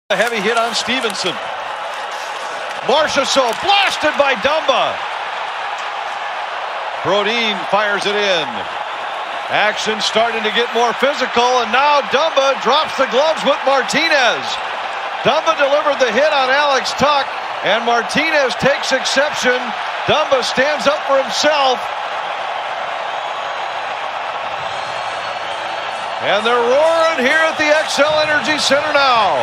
A heavy hit on Stevenson. Marchessault blasted by Dumba. Brodin fires it in. Action starting to get more physical, and now Dumba drops the gloves with Martinez. Dumba delivered the hit on Alec's tuck, and Martinez takes exception. Dumba stands up for himself. And they're roaring here at the XL Energy Center now.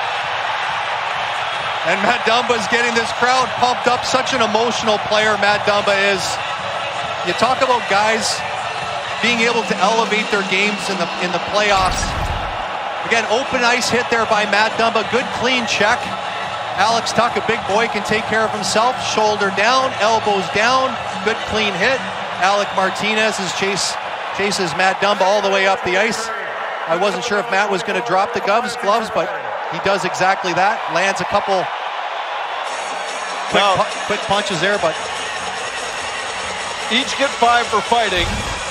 And Matt Dumba is getting this crowd pumped up. Such an emotional player Matt Dumba is. You talk about guys being able to elevate their games in the playoffs. Again, open ice hit there by Matt Dumba. Good clean check. Alec's tuck, a big boy, can take care of himself. Shoulder down, elbows down. Good clean hit. Alec Martinez chases Matt Dumba all the way up the ice. I wasn't sure if Matt was going to drop the gloves, but he does exactly that. Lands a couple quick punches there, but each get 5 for fighting.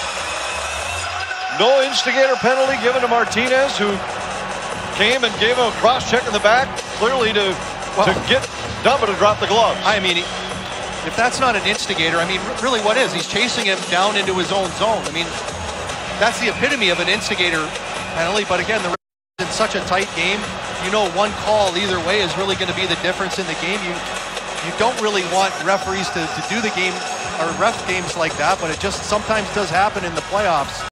No instigator penalty given to Martinez, who came and gave him a cross check in the back, clearly to get Dumba to drop the gloves. I mean, if that's not an instigator, I mean, really what is? He's chasing him down into his own zone. I mean, that's the epitome of an instigator penalty, but again, in such a tight game, you know, one call either way is really going to be the difference in the game. You don't really want referees to do the game or ref games like that, but it just sometimes does happen in the playoffs.